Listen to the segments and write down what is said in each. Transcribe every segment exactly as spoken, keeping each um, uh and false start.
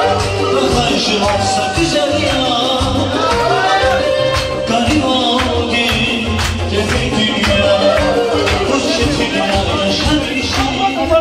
Bakayışı varsa güzel ya. Garip oldu tefek dünya. Bu çetin ya yaşar işi.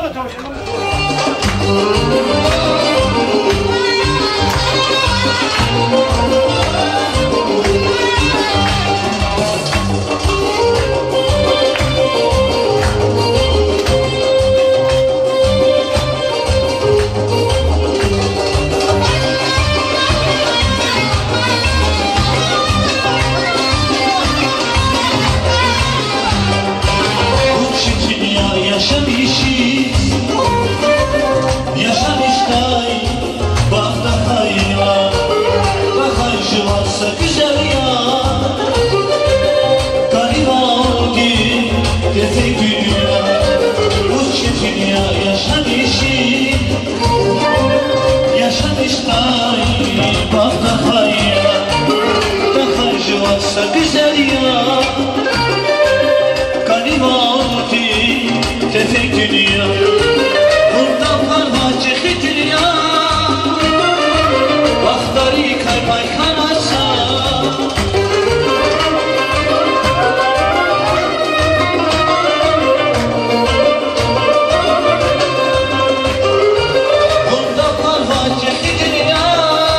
Güzel ya, garip oldu tefek dünya. Bundan parma çıkıtır ya, bakları kaybay karasa. Bundan parma çıkıtır ya,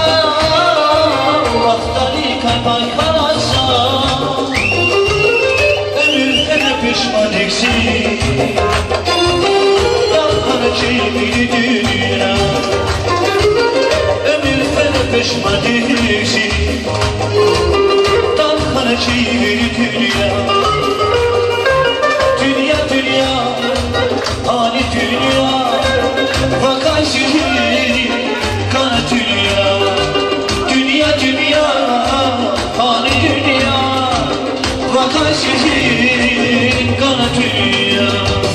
bakları kaybay karasa. Pişman eksik Dalkanı çekmeli dünya. Ömür fena pişman eksik Dalkanı çekmeli dünya. Dünya dünya hani dünya. Vakay sihir kana dünya. Dünya dünya hani dünya. Vakay sihir kana dünya.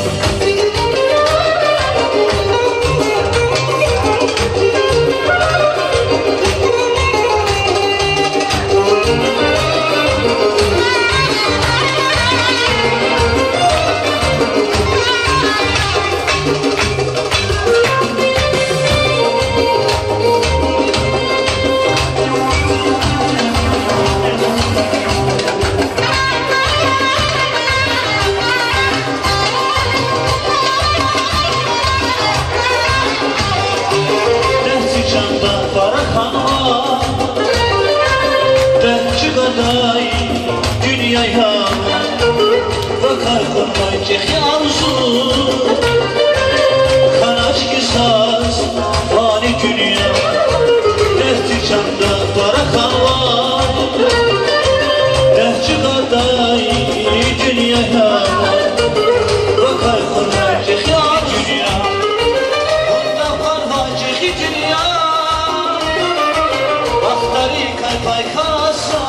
Dünyaya bakar kurban çekhi arzu. Kanaç kısas hani dünya. Dertçi çanda barakan var. Dertçi kaday dünyaya bakar kurban çekhi arzu. Bunda parma çekhi dünya. Bakları kalpay kasa.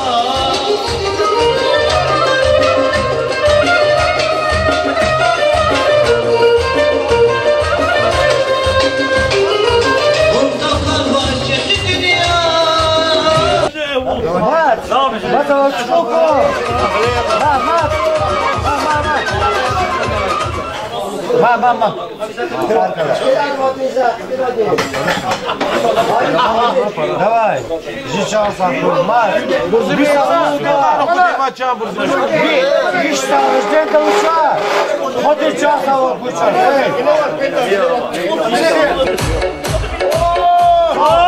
Mat, mat, çok. Mat, mat. Mat, mat, mat. Давай. Сейчас отходим. Мат. Bir sağ üstten kavuşa. Hadi çağ var bu çağ.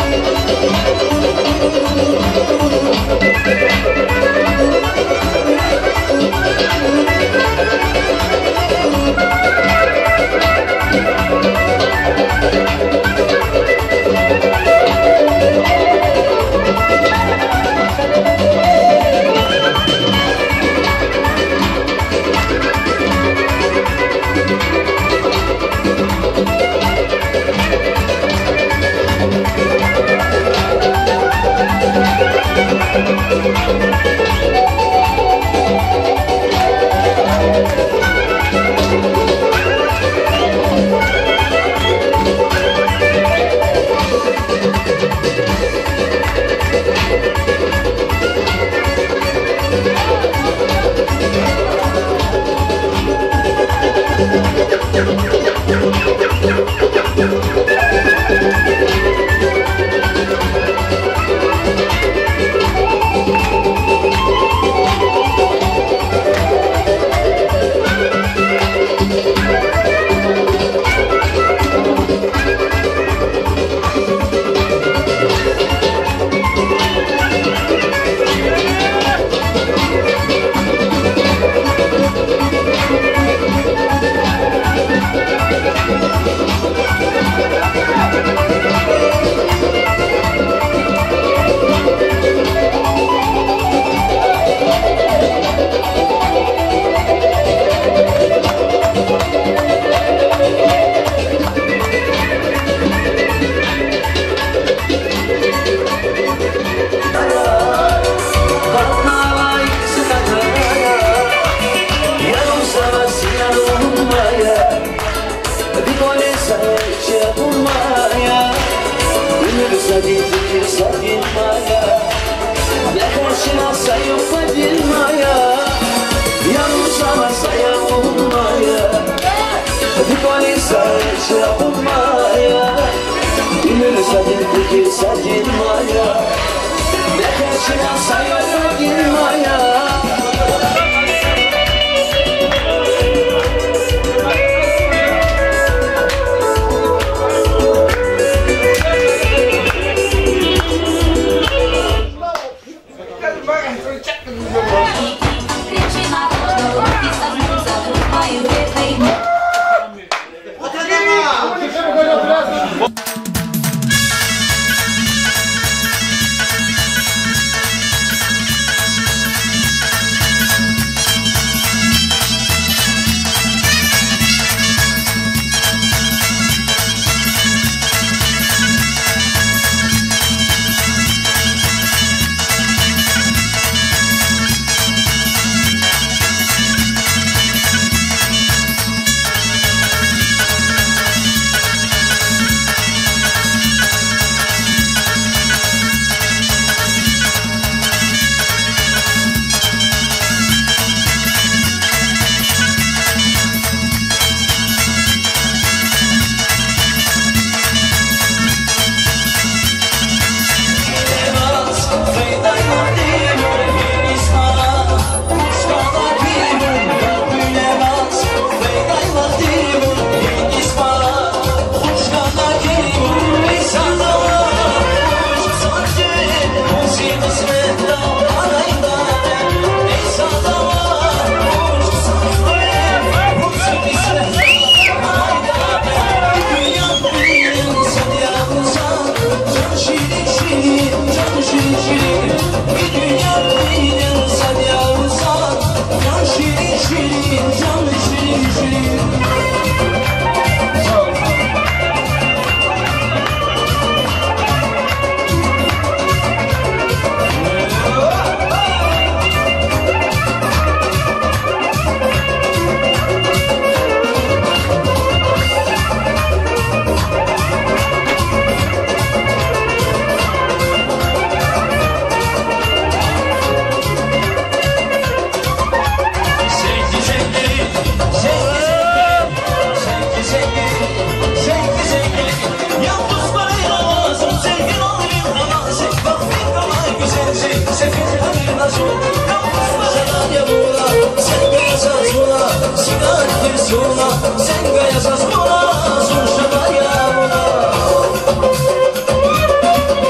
Sen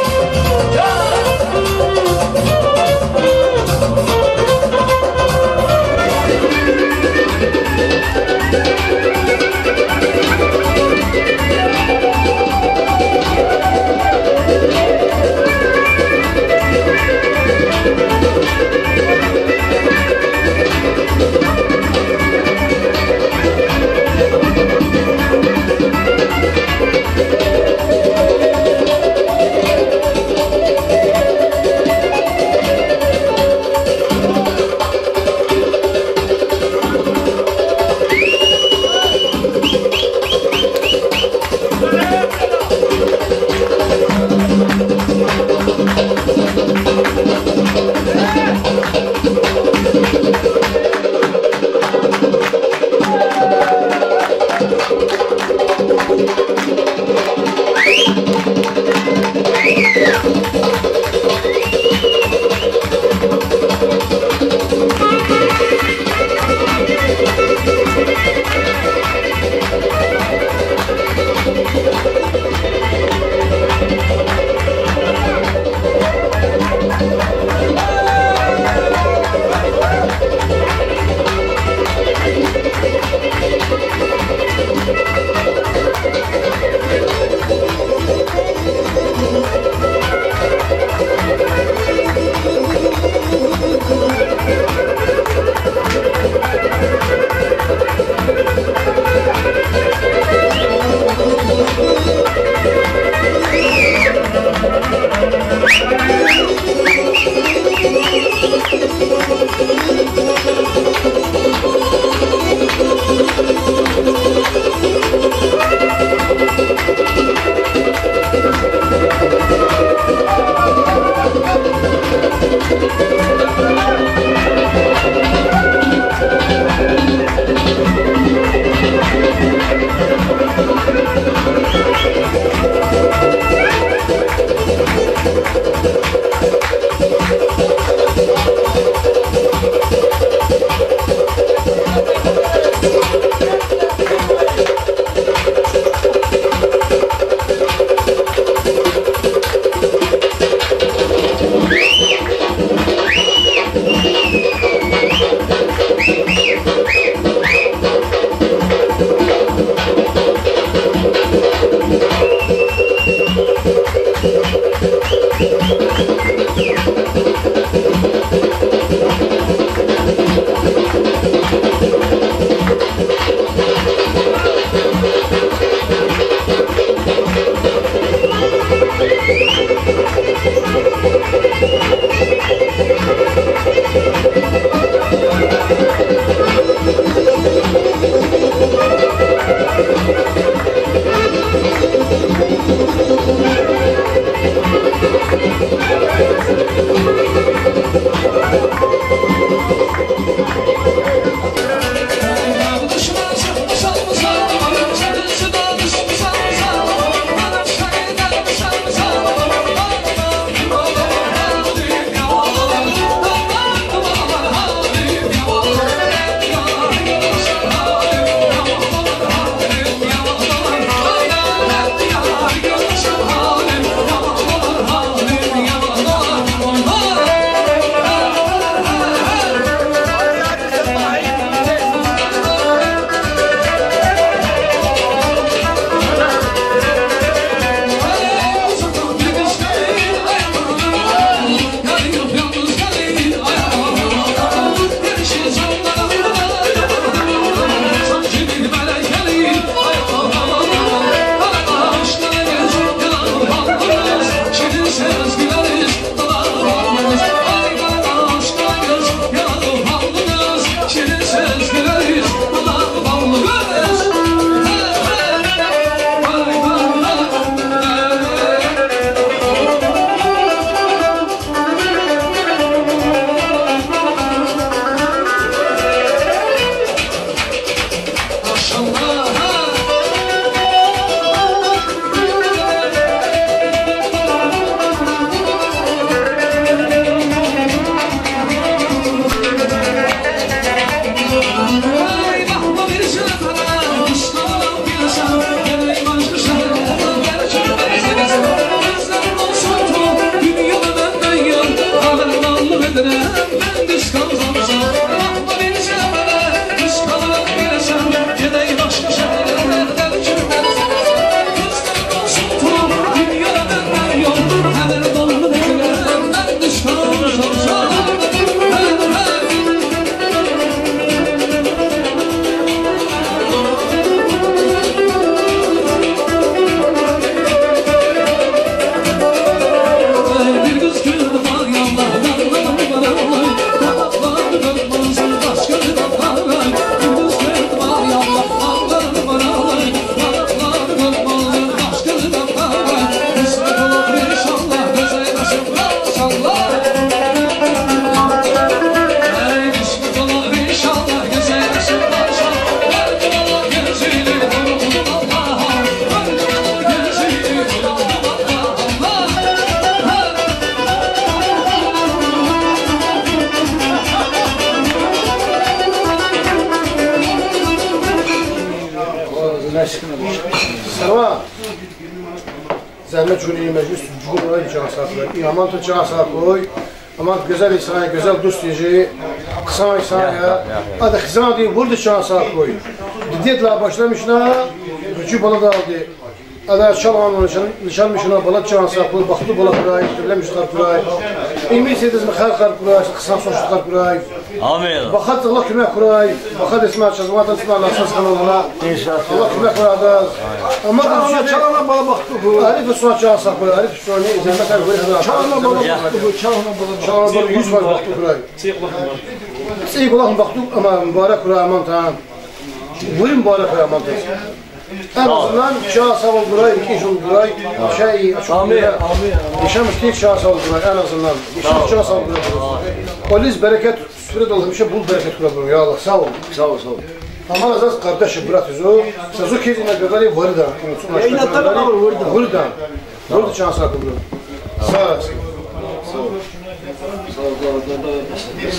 gelme çölü meclis cumhuriyet içerisinde. Aman tüccar koy. Aman güzel insana, güzel dost diyeceği, kısa insana. Adı kızana diye vurdu şansa koy. Diyetler başlamışlar, gücü bala da aldı. Adı çalmanın nişanmışına bala şansa koy, baktı bala kuray, türlemişler kuray. İngilizce'de mi xalq kuray, kısa soşuklar kuray. Amin. Bakat Allah küme kuray, bakat ismi açacağız, vatan ismi Allah'sız kanalına. İnşallah. Allah küme kurada. Ama Çalana çalana bala baktı bu. Arif sonra şansa koy, Arif sonra izleme kadar koy. Çalana bala baktı bu. Çalana bala. Çalana bala yüz var baktı kuray. Seyik olaq baxdıq, amma mübarək kuray aman tamam. Buyur mübarək kuray aman tamam. En azından şah sağ ol kuray, iki iş ol kuray. Şey, Amin, amin. yaşamış tek şah sağ ol kuray en azından. Yaşamış şah sağ ol kuray. Polis bereket, süre dolmuşa bul bereket kuray. Ya Allah sağ ol. Sağ ol, sağ ol. Ama azaz kardeşim bırakız o. Siz o kezine kadar varı da. Eynatlar var burada. Varı da. Varı da şah sağ ol kuray. Sağ olasın. Sağ ol.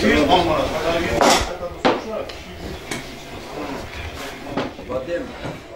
Sağ ol.